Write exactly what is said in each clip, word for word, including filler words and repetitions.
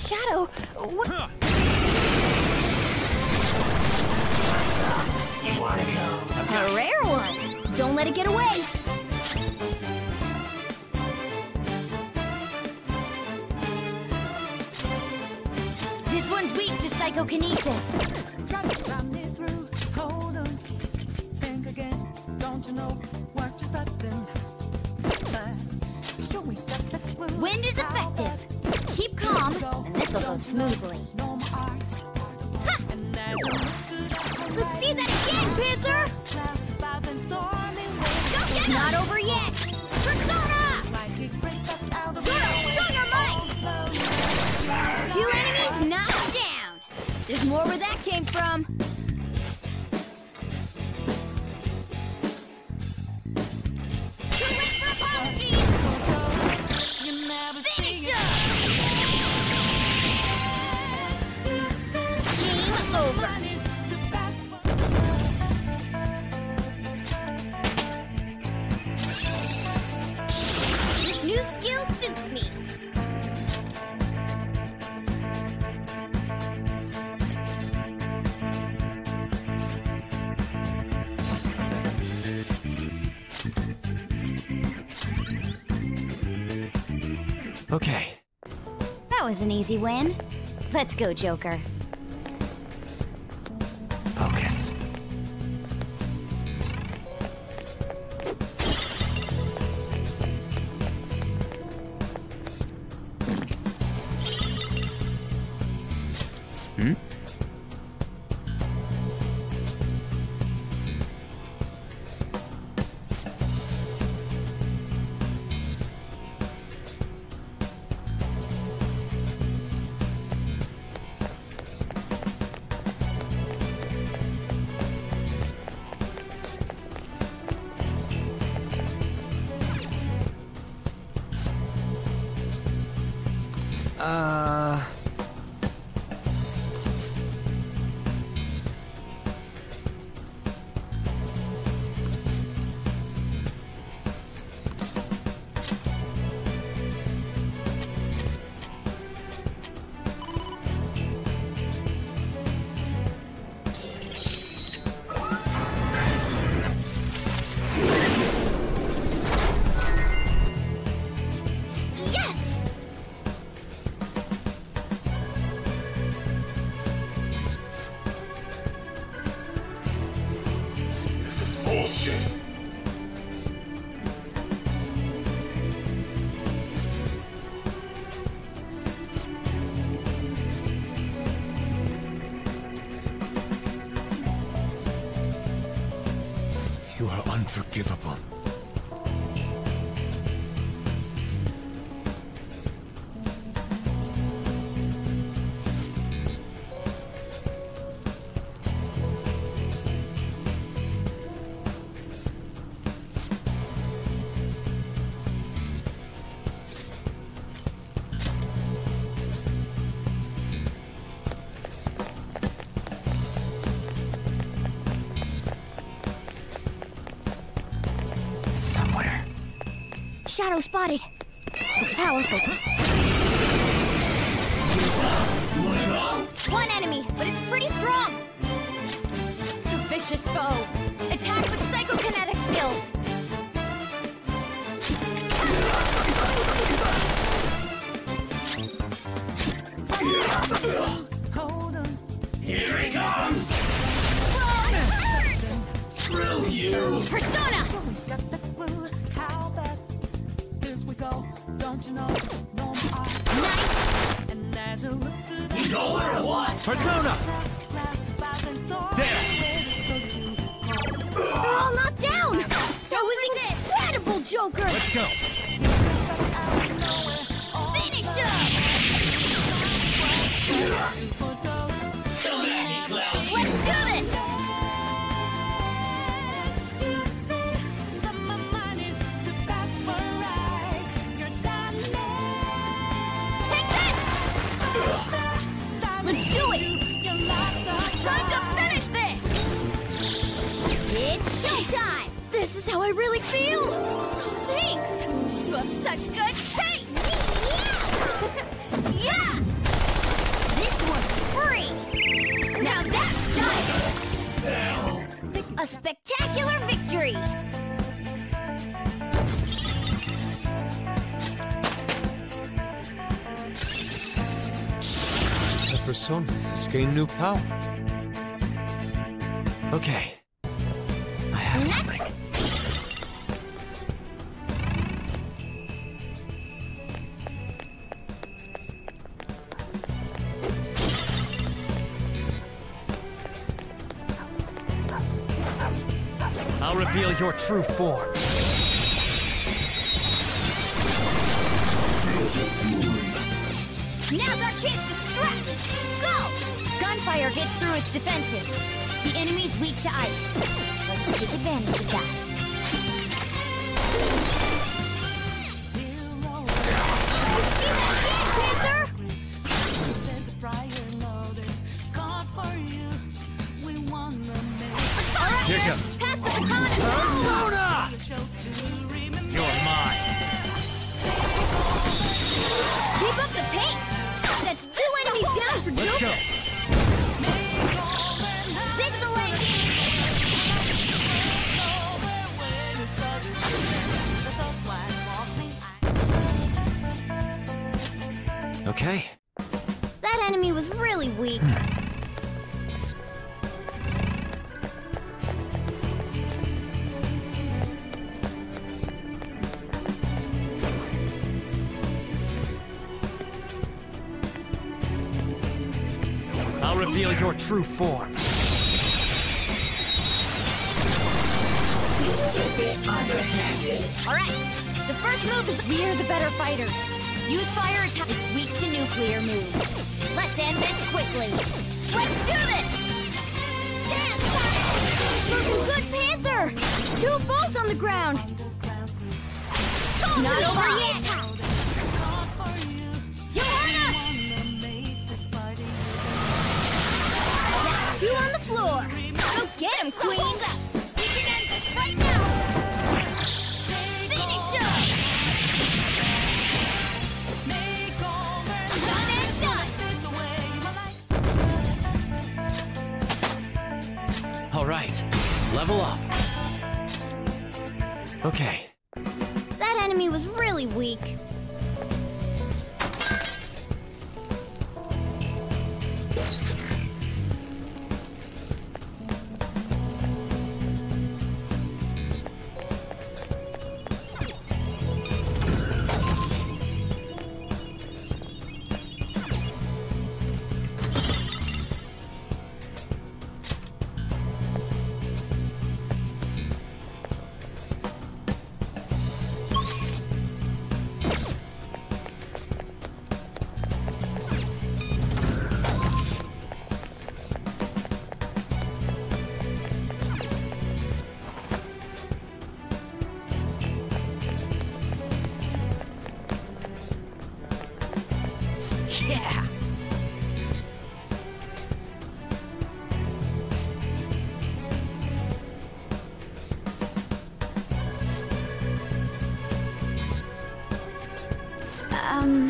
Shadow, what? Huh. You wanna go? A rare one. Don't let it get away. This one's weak to psychokinesis. Hold on, think again. Don't you know what you're starting? Wind is effective. Keep calm, and this'll go smoothly. Ha! Let's see that again, Panther! It's not over yet! Persona! Zoro, show your might! Two enemies knocked down! There's more where that came from. Too late for apologies! Finish him! Game over. This new skill suits me. Okay. That was an easy win. Let's go, Joker. Focus. Hmm? Uh... Yes! This is bullshit. You are unforgivable. It's somewhere. Shadow spotted. It's powerful. One enemy, but it's pretty strong. A vicious foe. Attack with psychokinetic skills. Hold on. Here he comes! Whoa, it hurt! Screw you! Persona! Got the clue. How bad? Here we go. Don't you know? No more. Nice! And as a look to the You know where or what? Persona! There! They're all knocked down! That was incredible, Joker! Let's go! Finish him! Come at me, clown! Let's do this! Take this! Let's do it! Time to finish this! It's showtime! This is how I really feel! Thanks! You have such good taste! Yeah! Yeah! just gained new power. Okay. I have something. I'll reveal your true form. Now's our chance to strike! Go! Gunfire gets through its defenses. The enemy's weak to ice. Let's take advantage of that. See that hit, Panther? Alright, Here comes. pass the baton and Persona! You're mine. keep up the pace! That's two enemies down for Let's go. Joker! This'll end! Okay. That enemy was really weak. I'll reveal your true form. Alright, the first move is we're the better fighters. Use fire attack. It's weak to nuclear moves. Let's end this quickly. Let's do this! Dance time! Looking good, Panther! Two balls on the ground! Not over yet! Johanna! Two on the floor! Go get him, Queen! We can end this right now! Finish him! Done and done! All right. Level up. Okay. That enemy was really weak. Yeah! Um...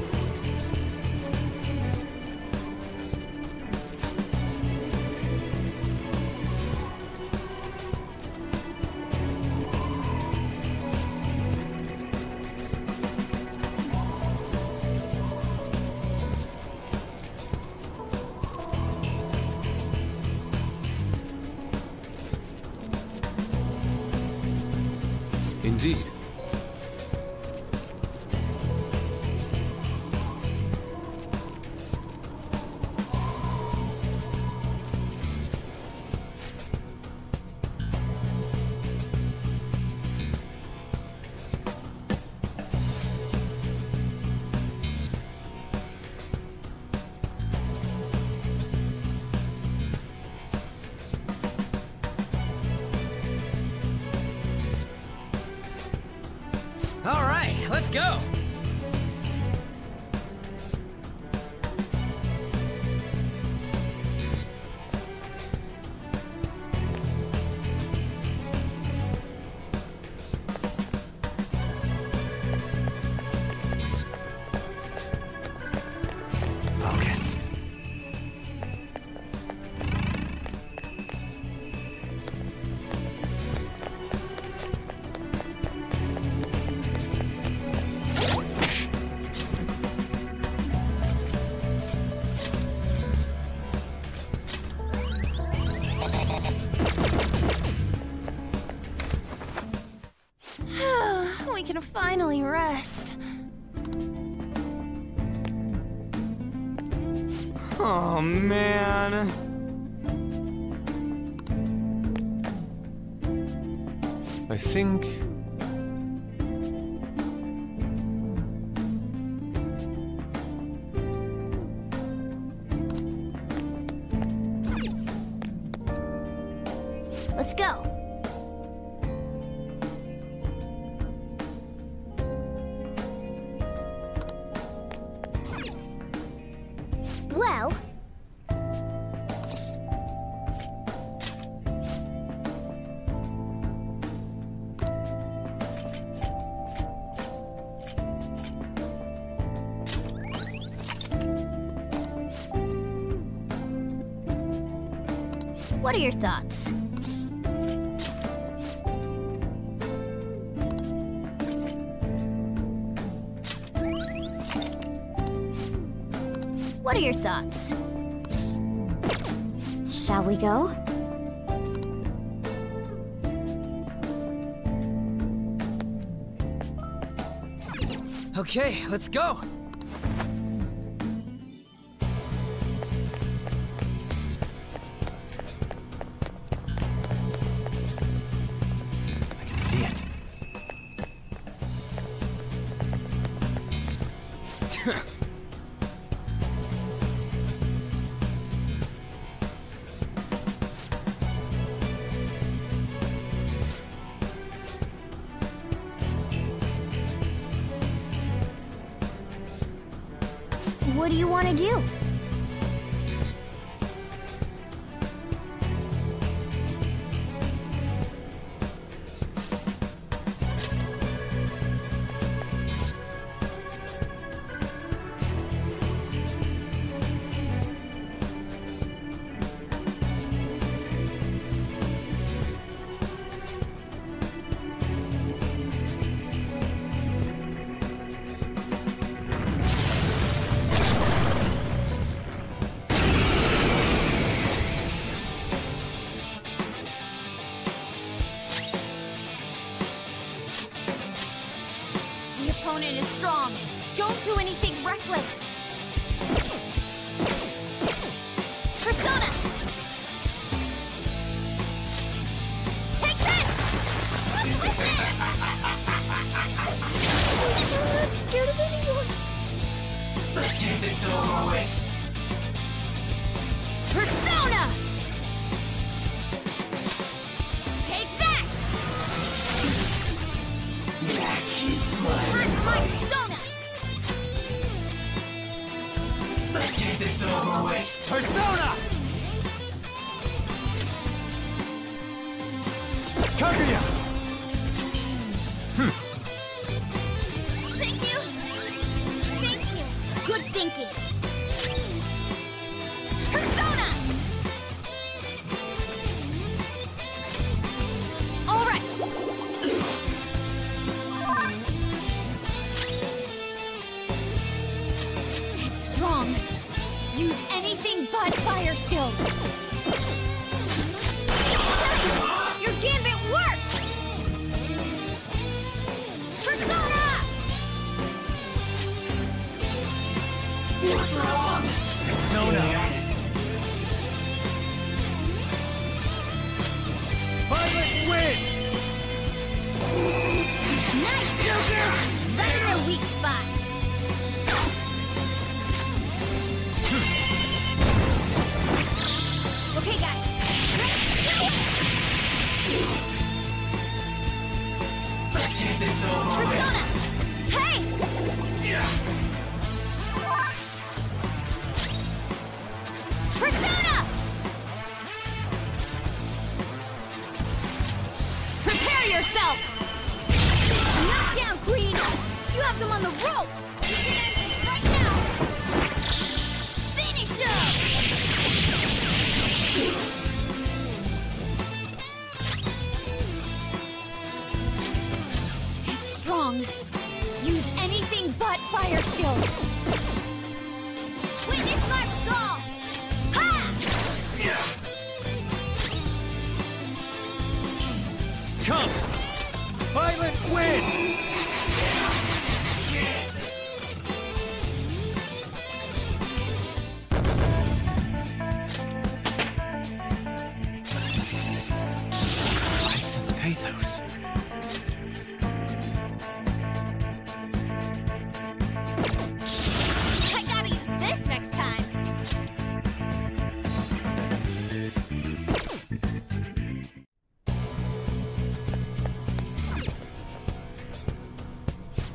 Indeed. All right, let's go. Focus. can finally rest. Oh, man. I think... Let's go. Well... What are your thoughts? What are your thoughts? Shall we go? Okay, let's go. I can see it. What do you want to do? The opponent is strong. Don't do anything reckless. Persona! Take this! What's with it? I'm not scared of anyone. Let's get this over with. Persona! Take that! Yeah, keep smiling. Hurt my persona! Let's get this over with. Persona! Kaguya! Thank you! Thank you! Good thinking! Persona! All right! It's strong. Use anything but fire skills. Your gambit worked! Persona! What's wrong? Persona! Violet wins! Nice, Joker! Right in their weak spot. Okay, guys. Let's get this over with. Persona! Hey! Persona! Prepare yourself! Knock down, Queen! You have them on the ropes! You can end this right now! Finish him! It's strong. Use anything but fire skills. Witness my resolve! Ha! Come! Violet wins!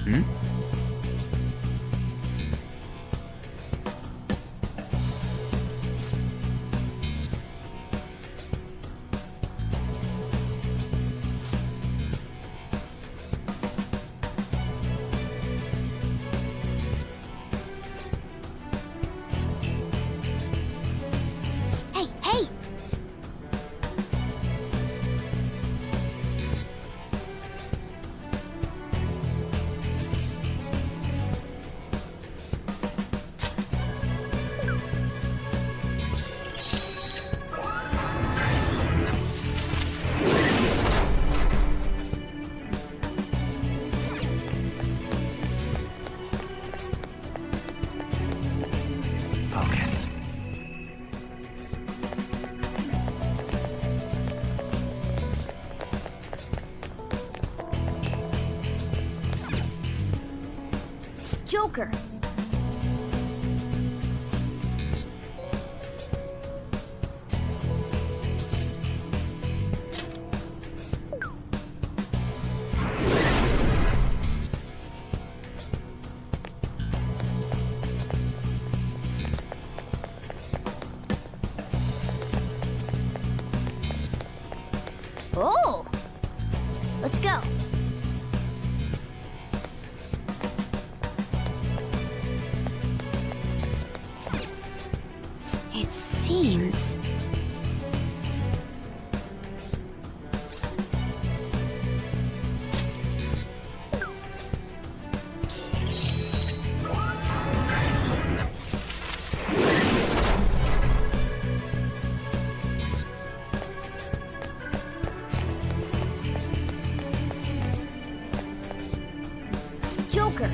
Hmm? Hey, hey! Focus. Joker! Oh! Let's go! It seems... Joker!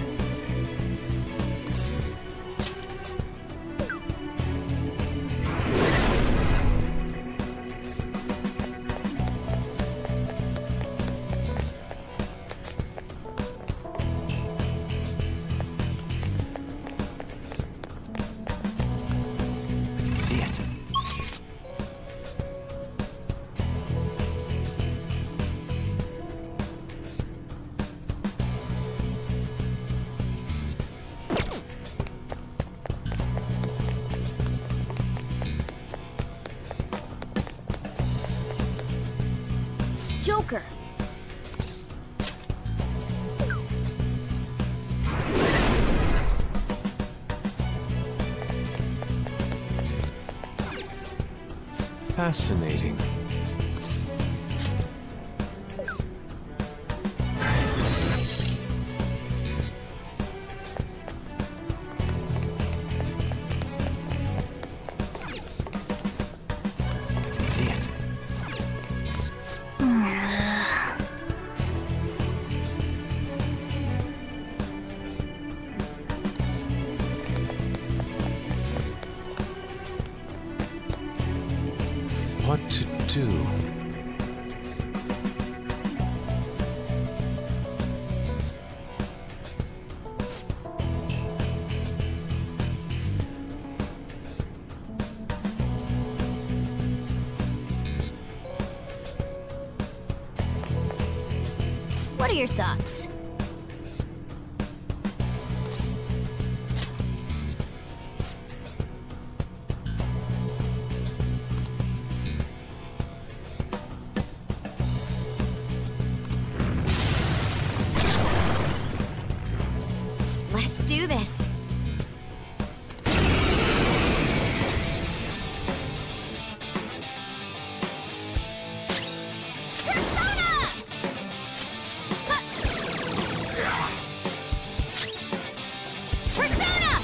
I can see it. Joker! Fascinating. I can see it. What to do? What are your thoughts? Let's do this. Persona! Huh. Persona!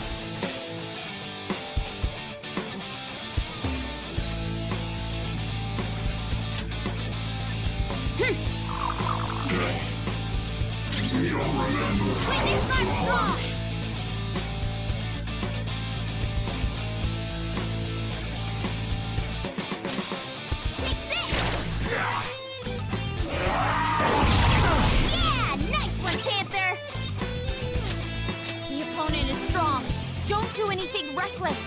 Witness my song! Don't do anything reckless.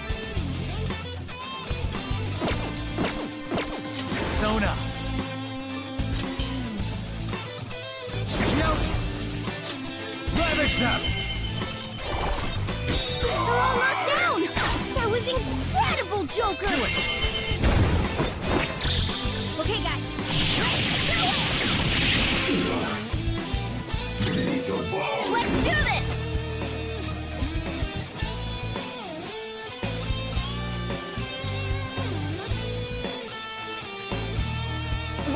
Sona. Check it out. Lavish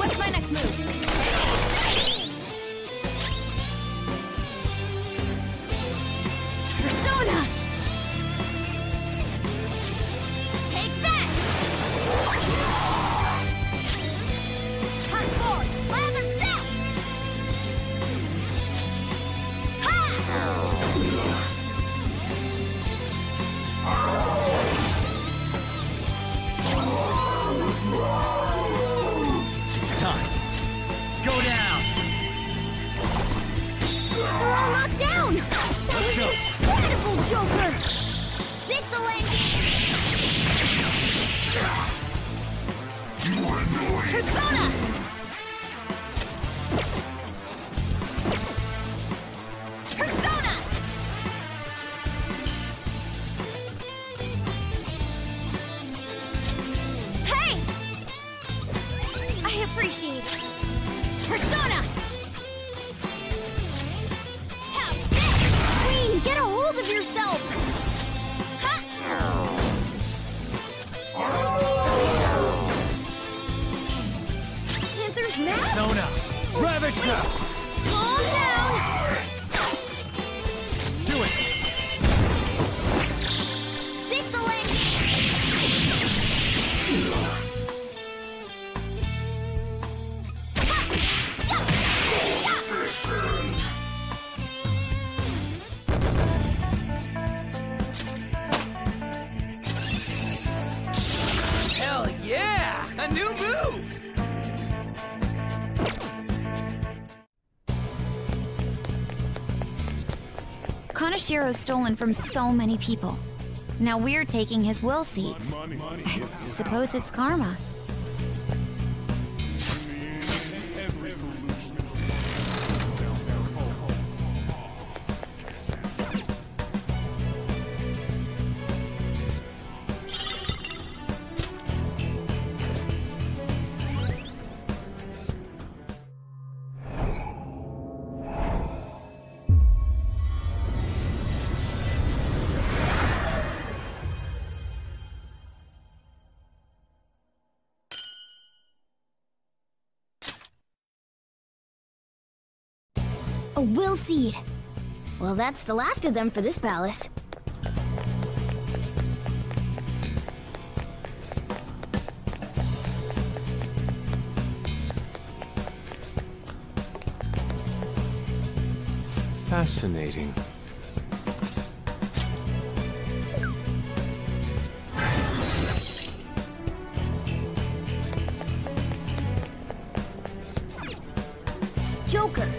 What's my next move? Persona! Take that! Hot forward! Lather step! Ha! It's time. Go down. We're all knocked down! Let's go. Incredible, Joker! This'll end it! Persona! Persona! Hey! I appreciate it. Persona! How's this? Queen, get a hold of yourself! Ha! Panther's mad? Sona. Ravage now. Calm down! Do it. This'll end Hell yeah! A new move! Kanashiro's stolen from so many people. Now we're taking his will seeds. I suppose it's karma. A will seed. Well, that's the last of them for this palace. Fascinating. Joker.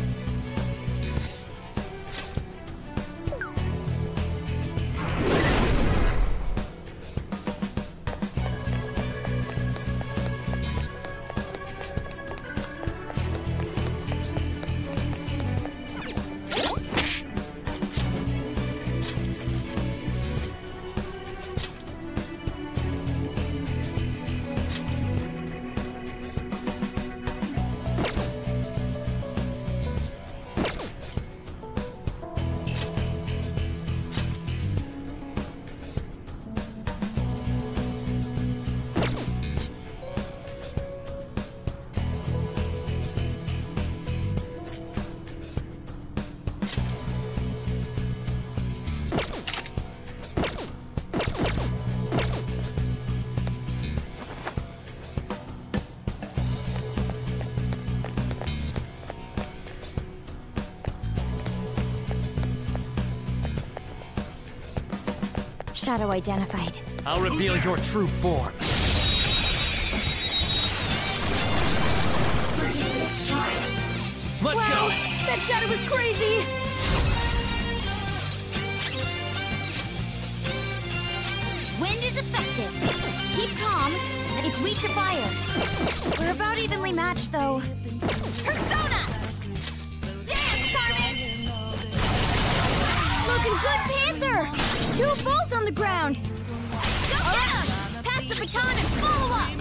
Shadow identified. I'll reveal your true form. Let's Wow, go! that shadow was crazy! Wind is effective. Keep calm. It's weak to fire. We're about evenly matched, though. Persona! Dance, Carmen! Looking good, Panther! Two balls on the ground! Go get 'em! Pass the baton and follow up!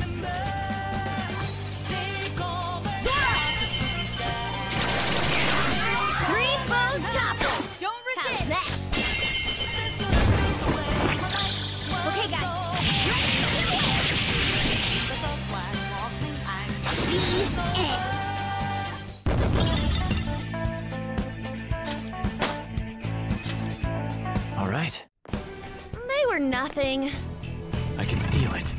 Three bows top! Don't resist! That? Okay, guys. moving. I can feel it.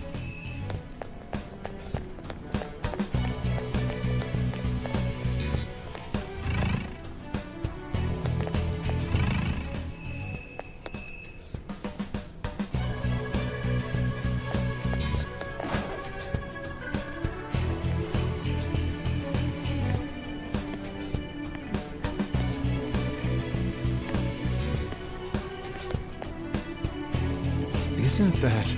Isn't that...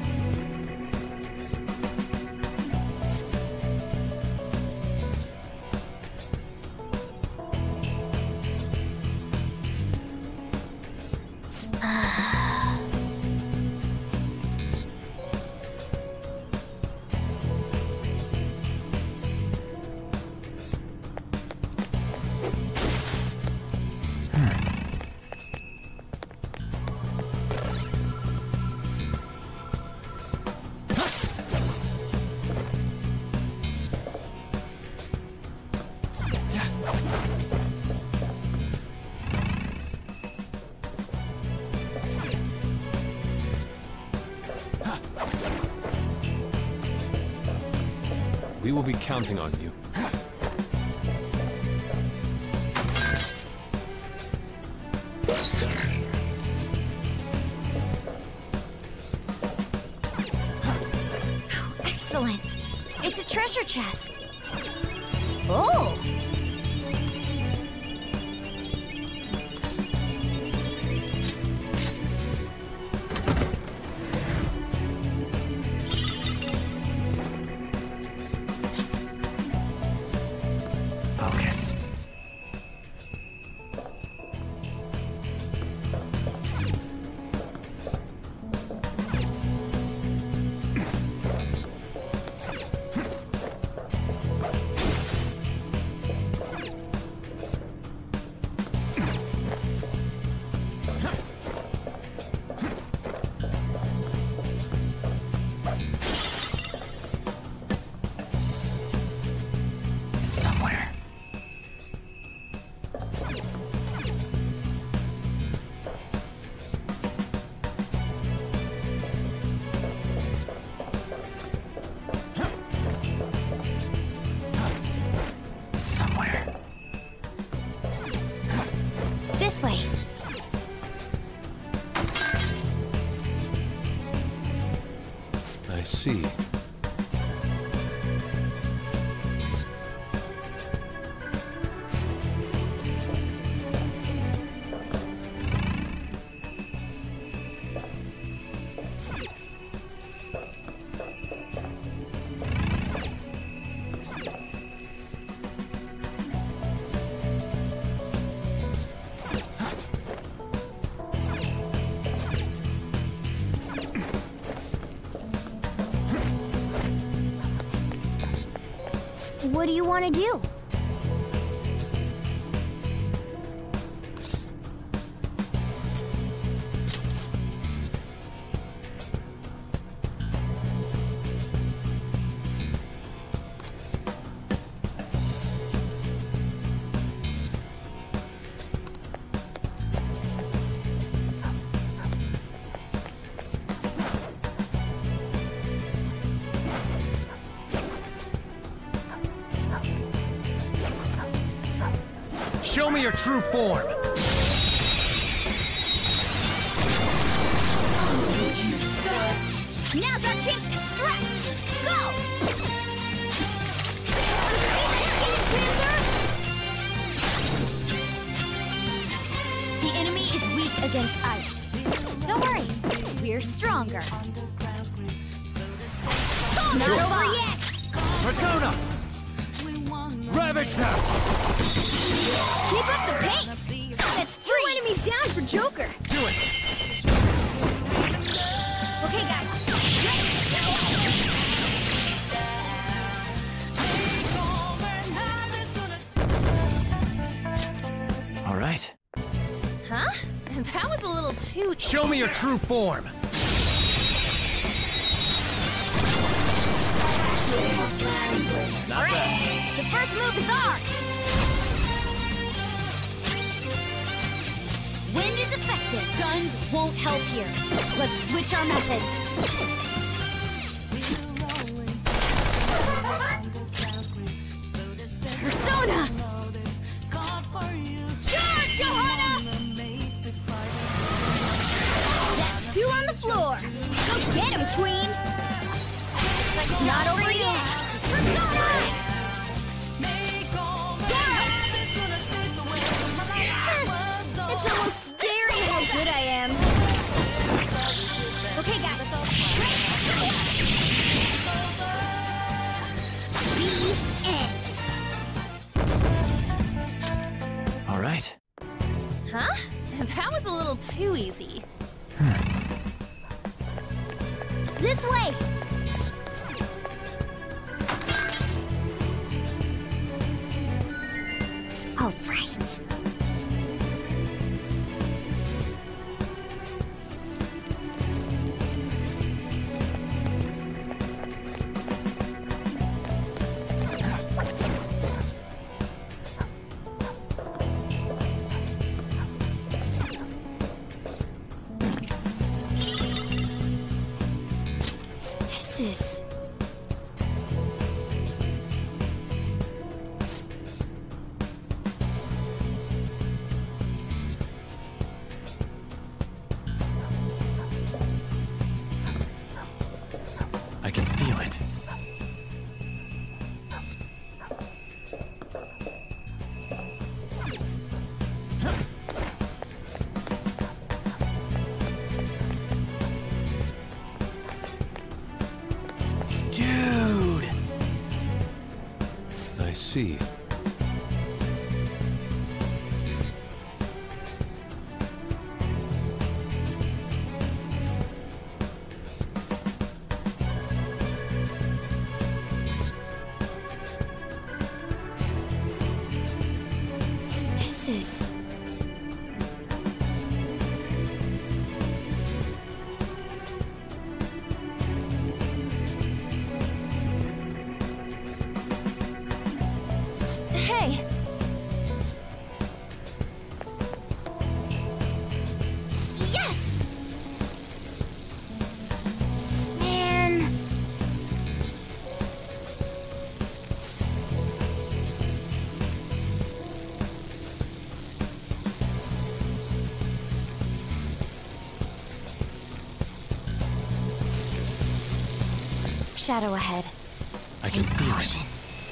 We will be counting on you. Excellent. It's a treasure chest. Oh! Focus. It's somewhere. It's somewhere. This way. I see. What do you want to do? Show me your true form! Now's our chance to strike! Go! The enemy is weak against ice. Don't worry, we're stronger. Not over yet! Persona! Ravage them! Keep up the pace! That's two enemies down for Joker! Do it! Okay, guys. All right. Huh? That was a little too... Show me your true form! Alright! The first move is ours! Wind is effective. Guns won't need help here. Let's switch our methods. Persona! Charge, Johanna! That's two on the floor. Go get him, Queen! It's not over yet. Persona! It's almost scary how good I am. Okay, guys. The end. All right. Huh? That was a little too easy. This way. All right. This is... I can feel it. Dude! I see. This is... Hey! Yes! Man... Shadow ahead. I can Take feel it. caution.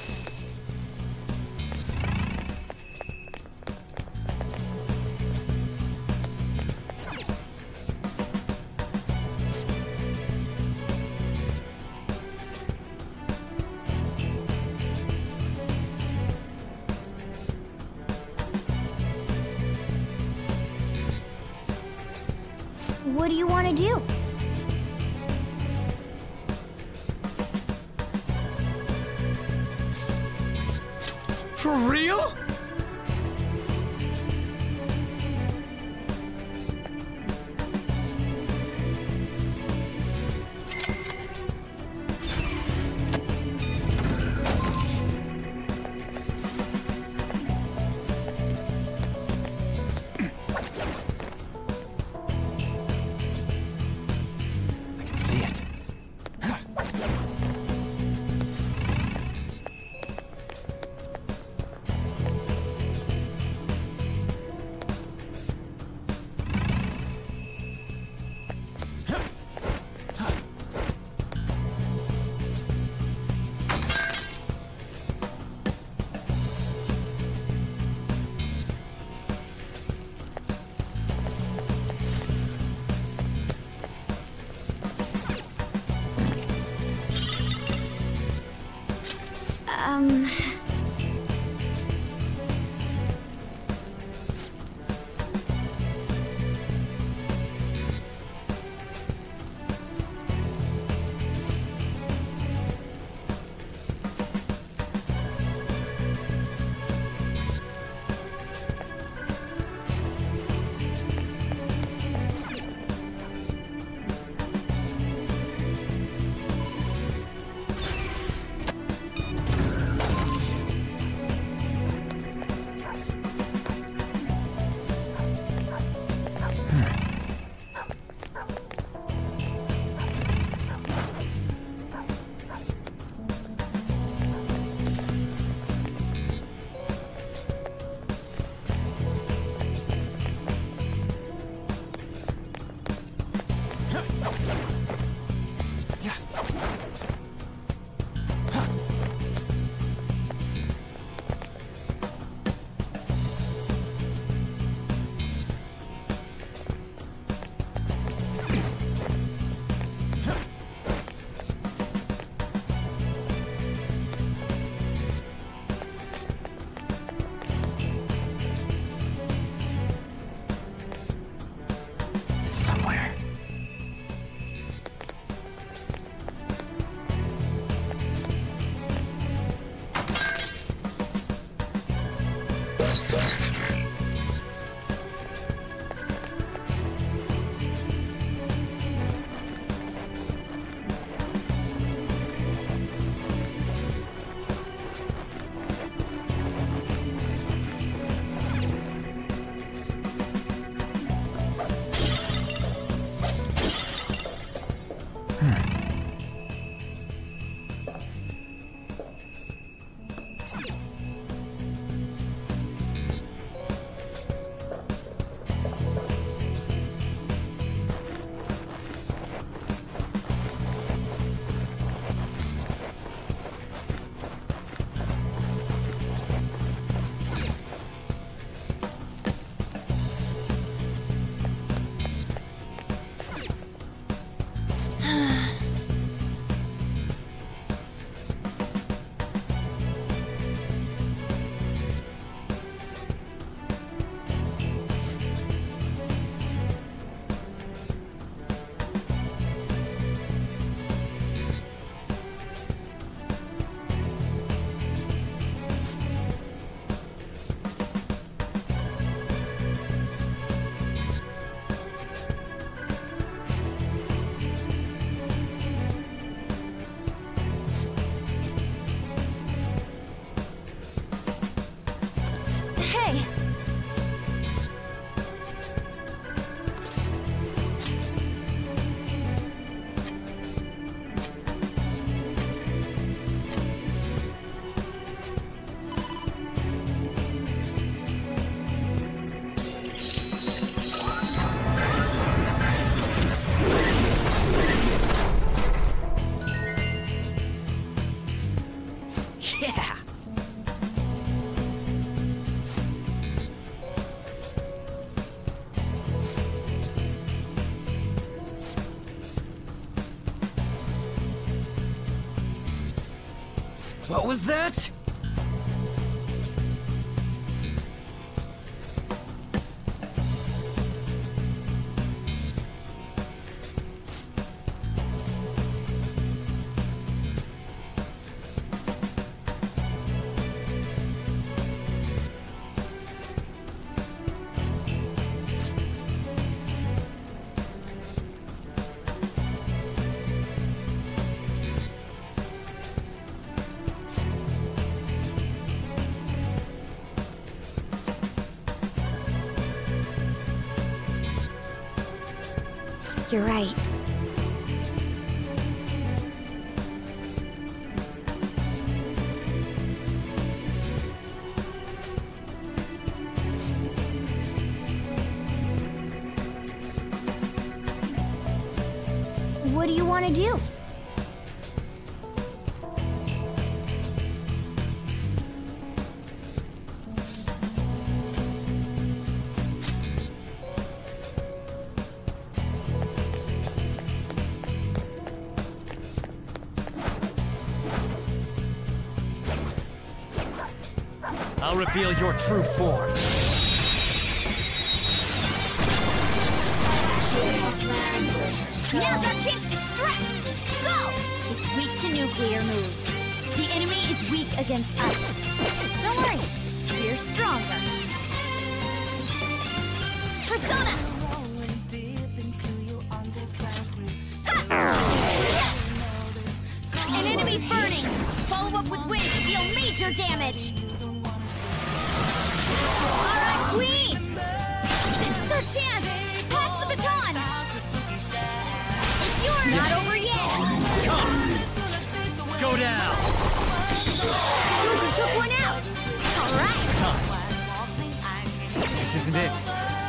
What do you want to do? For real? I can see it. Um... What was that? You're right. What do you want to do? I'll reveal your true form. Now's our chance to strike! Go! It's weak to nuclear moves. The enemy is weak against ice. Don't worry, we're stronger. Persona! Ha! An enemy's burning! Follow up with wind to deal major damage! Alright, Queen! This is our chance! Pass the baton! It's yours! Not over yet! Come! Go down! Joker took one out! Alright! Time. This isn't it.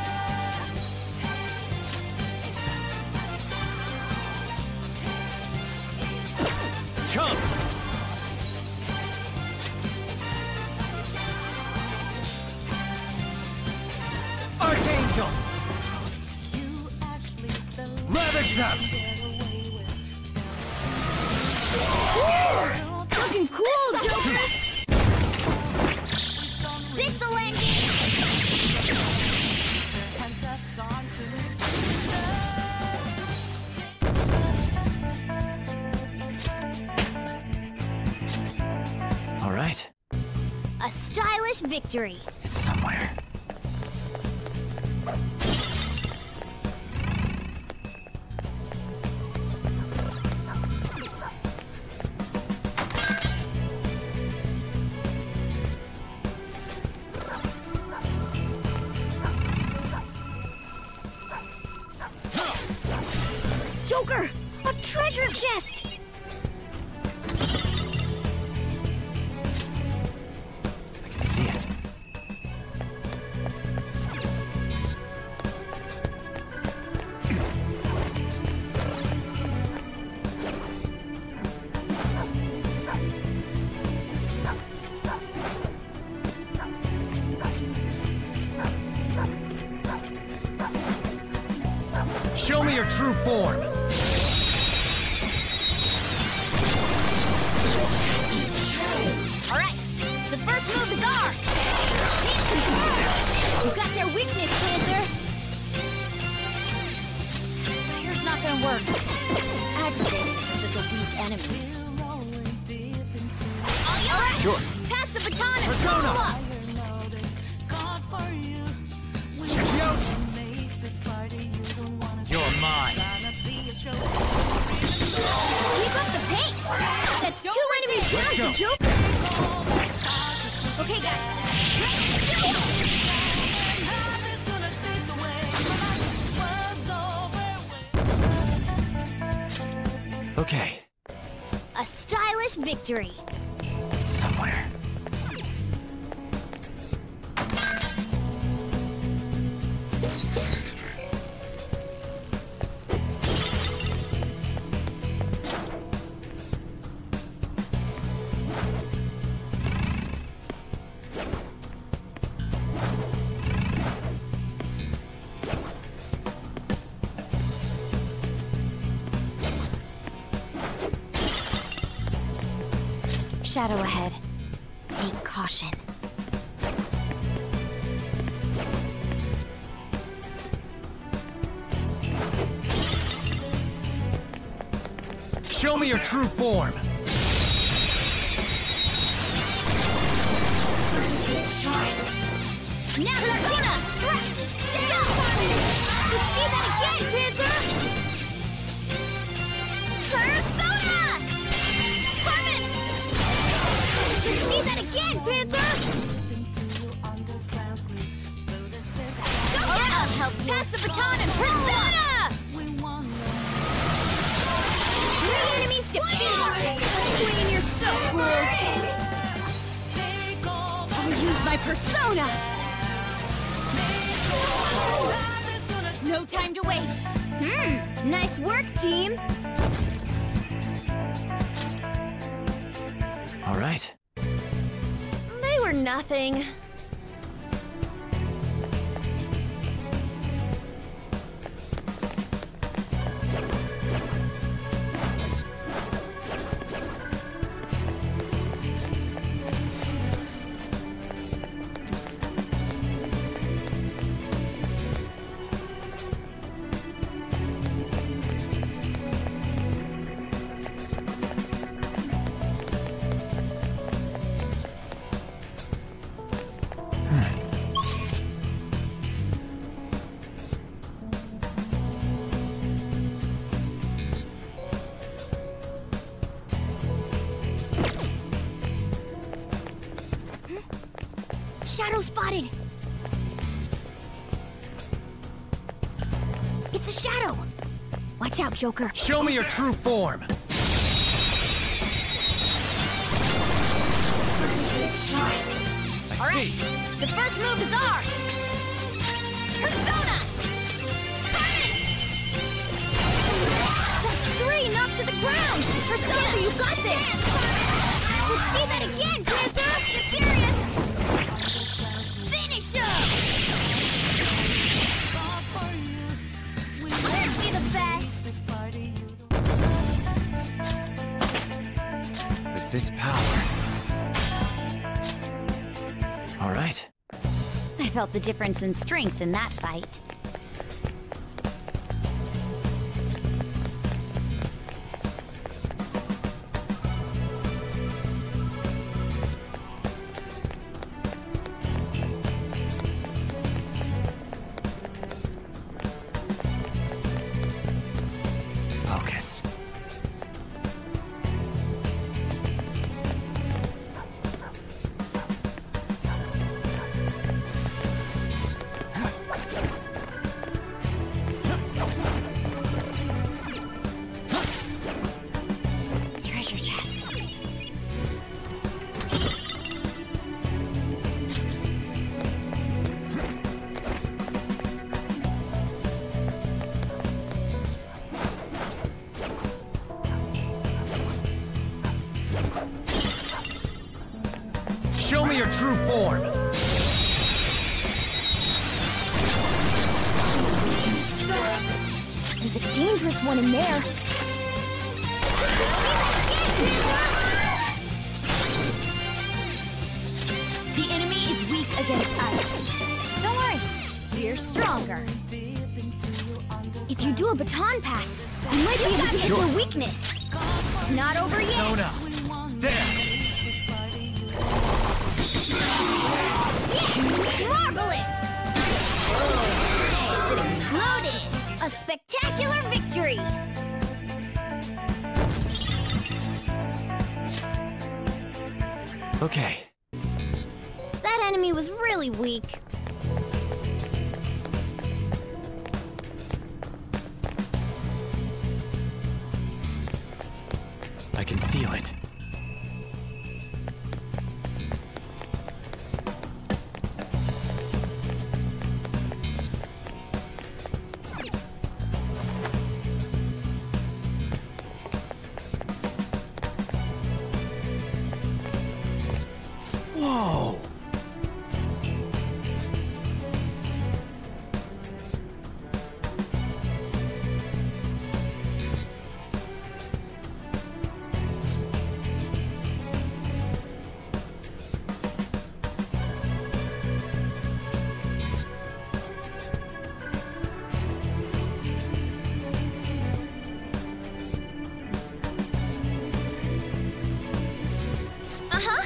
Come! Archangel! Ravage them! Looking cool, Joker! This'll end it! All right. A stylish victory. It's somewhere. Joker! A treasure chest! Show me your true form. Alright, the first move is ours! You got their weakness, Panther! Fire's not gonna work. Aggravating for such a weak enemy. Alright, Sure. pass the baton and Persona! follow up! Check me out. You're mine. Keep up the pace! That's two enemies Let's down, go. you Joker! Okay, guys. Okay. A stylish victory. It's somewhere. Shadow ahead. Take caution. Show me your true form. Now Persona! Strike! Down! Let's see that again, Panther! Persona! Carmen! Let's see that again, Panther! Go get I'll help you. Pass the baton and Persona! Three enemies defeated! Queen, you're so cool! I'll use my Persona! No time to waste! Hmm, nice work, team! All right. They were nothing. Shadow spotted! It's a shadow! Watch out, Joker. Show me your true form. I All right, see. the first move is ours! Persona! Carmen! That's three knocked to the ground! Persona, you got this! Let's see that again, Panther! You're serious! Finish him! Aren't we the best? With this power. All right. I felt the difference in strength in that fight. Focus. Treasure chest. Show me your true form. There's a dangerous one in there. The enemy is weak against ice. Don't worry, we're stronger. If you do a baton pass, you might be able to hit Sure. their weakness. It's not over yet. Zona. There. Marvelous! It exploded! A spectacular victory! Okay. That enemy was really weak. I can feel it. Whoa! Uh-huh.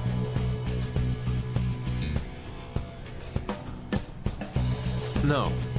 No.